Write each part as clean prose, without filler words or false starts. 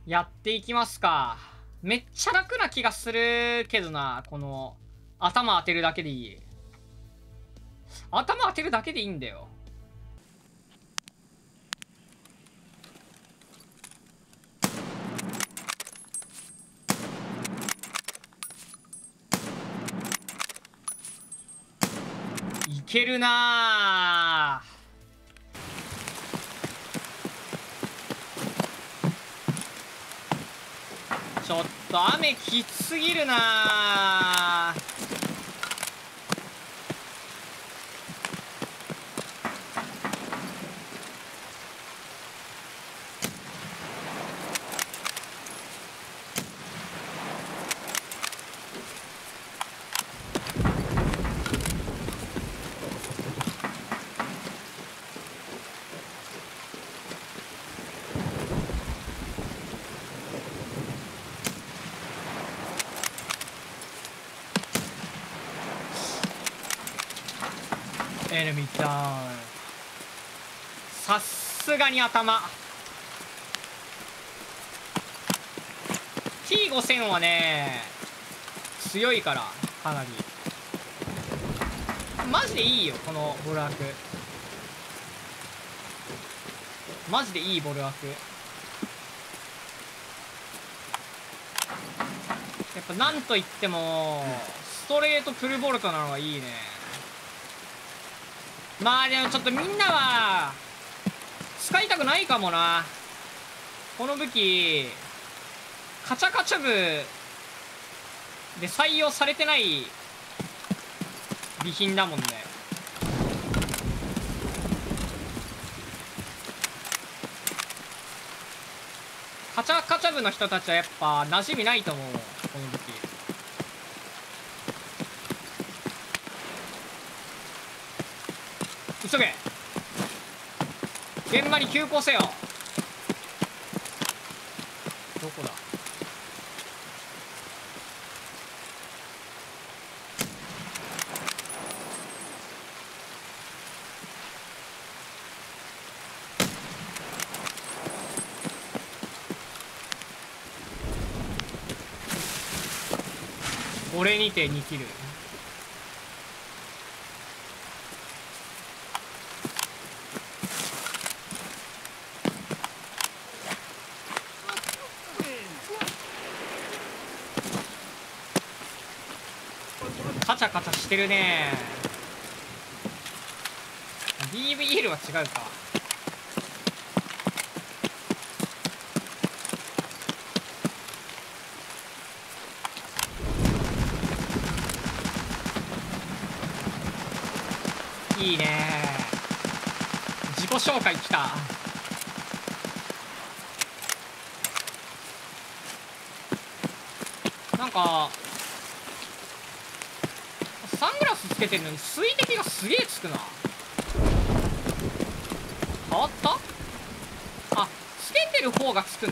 やっていきますか。めっちゃ楽な気がするけどな。この頭当てるだけでいい。頭当てるだけでいいんだよ。いけるなぁ。ちょっと雨きつすぎるなぁ。エネミーダウン。さすがに頭 T5000 はね強いからかなり。マジでいいよこのボルアク。マジでいいボルアク。やっぱなんといってもストレートフルボルトなのがいいね。まあでもちょっとみんなは使いたくないかもな。この武器カチャカチャ部で採用されてない備品だもんね。カチャカチャ部の人たちはやっぱ馴染みないと思う、この武器。急げ、現場に急行せよ。どこだ。俺にて2キル。カチャカチャしてるね。 DVL は違うか。いいね。自己紹介きた。なんかサングラスつけてるのに水滴がすげえつくな。変わった？あ、つけてる方がつくの？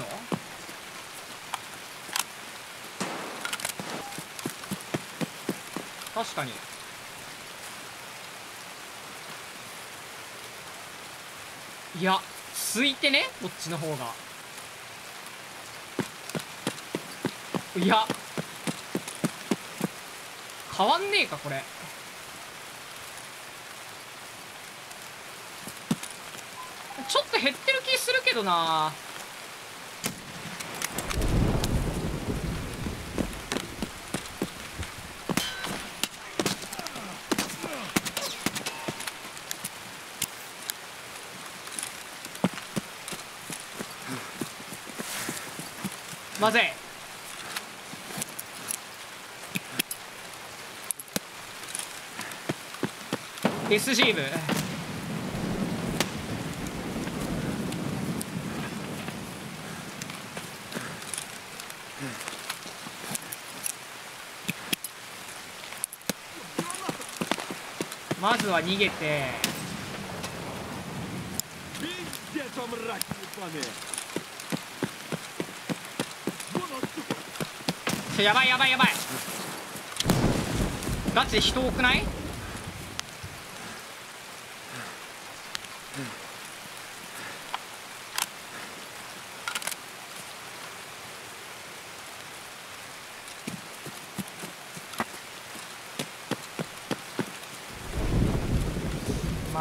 確かに。いや、ついてね、こっちの方が。いや、変わんねえかこれ。ちょっと減ってる気するけどな。まずい。SG 部まずは逃げて。やばいやばいやばい。ガチで人多くない？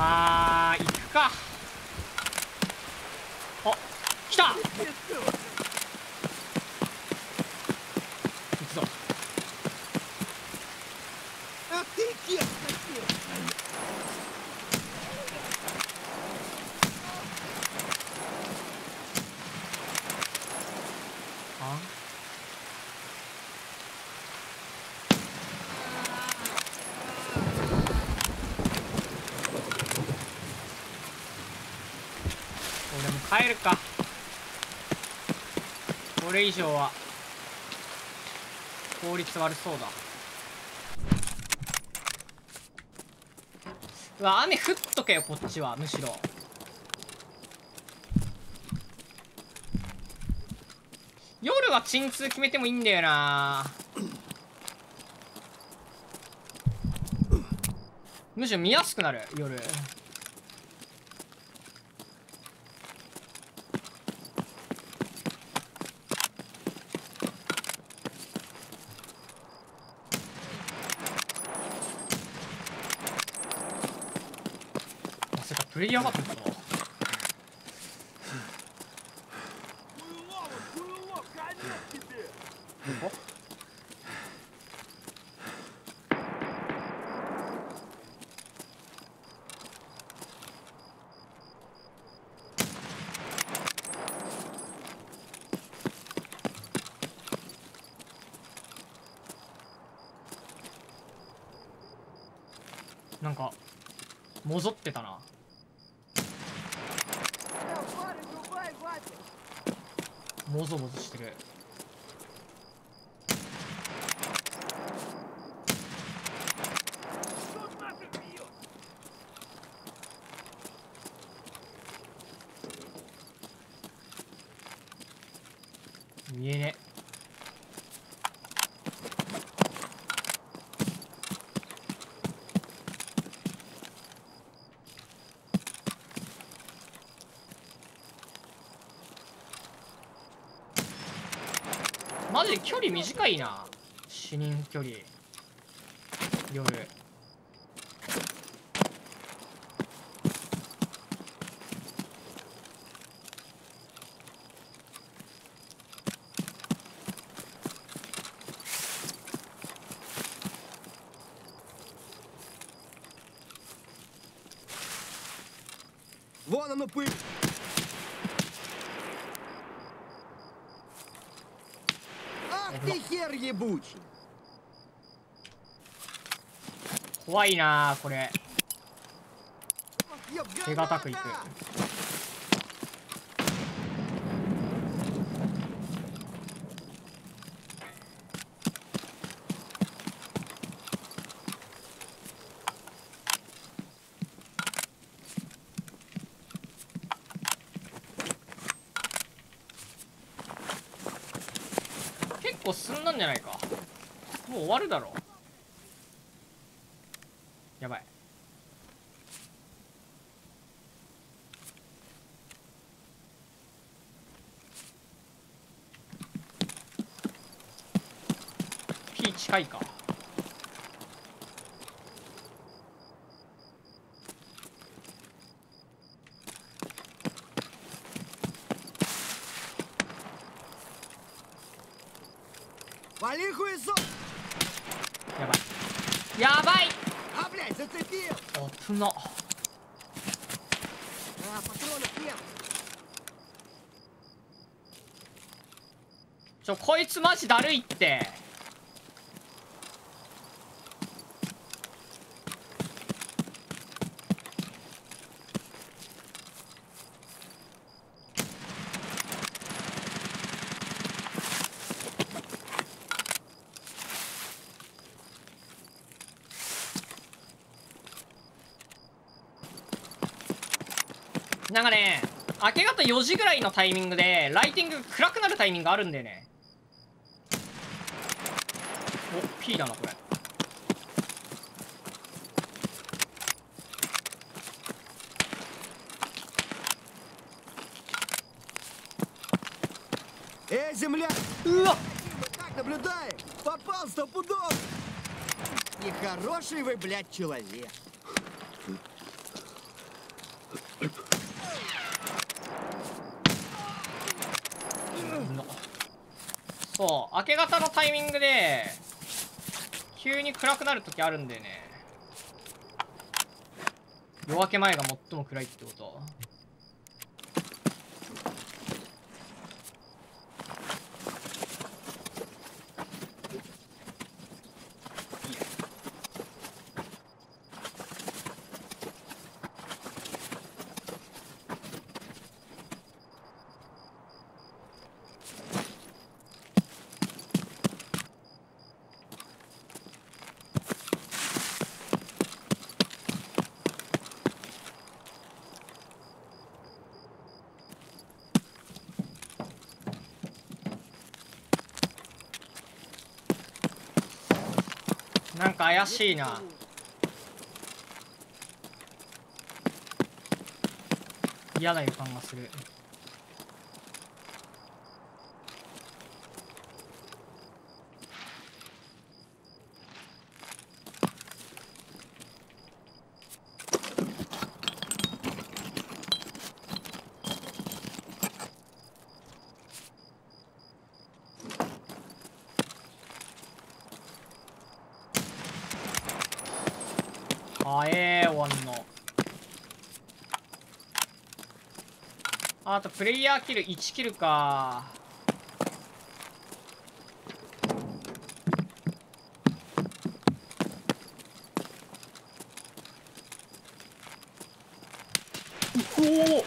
まあ行くか。あ、来た。行くぞ。あ、俺も帰るか。これ以上は効率悪そうだ。うわ、雨降っとけよこっちは。むしろ夜は鎮痛決めてもいいんだよな。むしろ見やすくなる夜。まさかプレイヤーがってこと？どこ？なんかもぞってたな。もぞもぞしてる。見えね。マジで距離短いな。視認距離夜。 Вон оно пыль. Ах ты хер ебучий. 怖いなこれ。手堅くいく。結構進んだんじゃないか。もう終わるだろう。やばい。P 近いか。 Вали хуесос. やばい。やばい。 А, блядь, зацепил. おつな。 А, патронов нет. こいつマジだるいって。なんかね、明け方4時ぐらいのタイミングでライティング暗くなるタイミングあるんだよね。お、P だなこれ。 Земля! うわっ、 Мы так наблюдаем! Попал стопудов! Нехороший вы, блядь, человек! そう、明け方のタイミングで急に暗くなる時あるんだよね。夜明け前が最も暗いってこと。なんか怪しいな。嫌な予感がする。終わんの。あとプレイヤーキル1キルか。おお、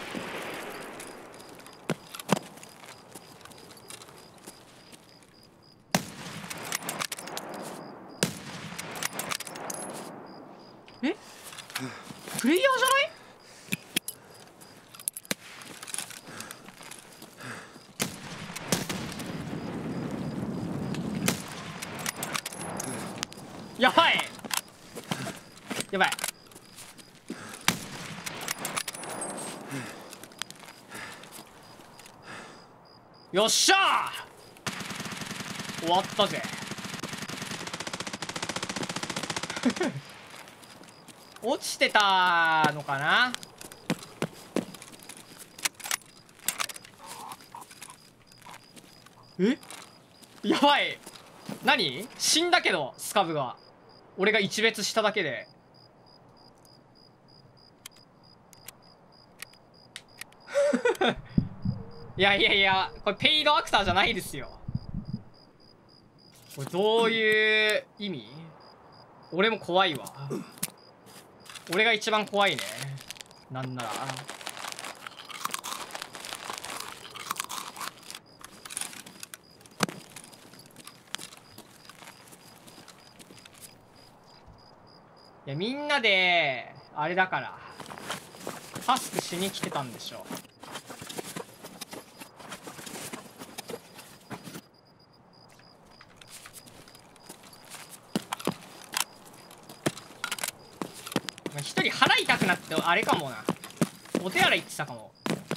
え、プレイヤーじゃない？やばいやばい。よっしゃー、終わったぜ。落ちてたのかな。え、やばい。何、死んだけどスカブが、俺が一別しただけで。いやいやいや、これペイドアクターじゃないですよ。これどういう意味？俺も怖いわ。俺が一番怖いね。なんなら。いや、みんなであれだからタスクしに来てたんでしょ。一人腹痛くなってあれかもな、お手洗い行ってたかも。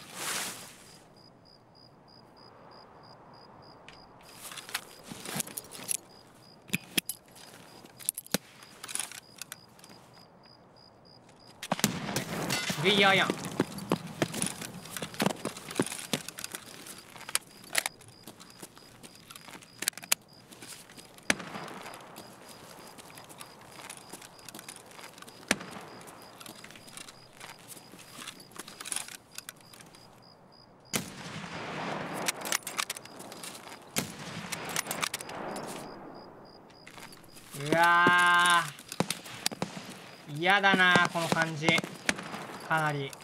プレイヤーやん。うわー、嫌だなこの感じ。かなり。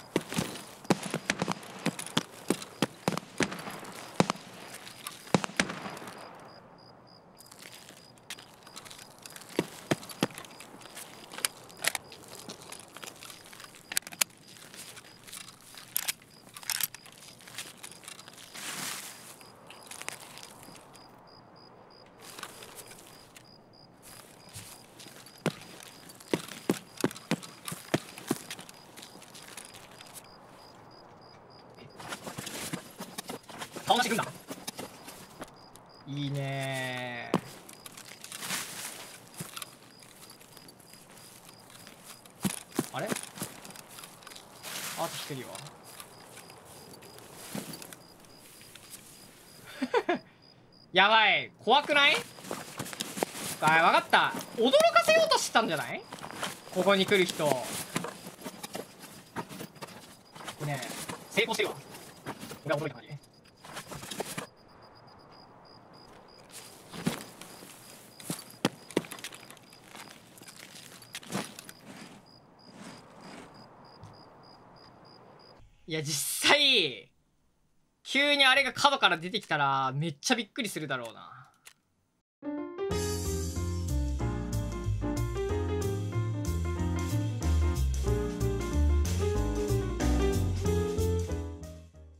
顔なし軍団いいねー。あれ、あと一人はやばい。怖くない？あ、わかった。驚かせようとしてたんじゃない？ここに来る人。ねえ、成功してるわ。俺は驚いた感じね。いや、実際、急にあれが角から出てきたら、めっちゃびっくりするだろうな。